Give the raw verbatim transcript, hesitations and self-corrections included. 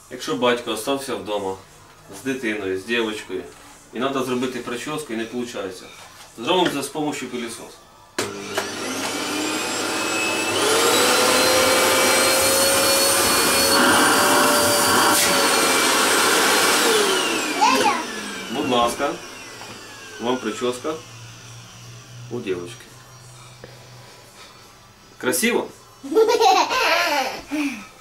Якщо батько залишився вдома з дитиною, з дівчинкою, і треба зробити прическу і не виходить, зробимо це з допомогою пилісосу. Будь ласка, вам прическа у дівчинки. Красиво?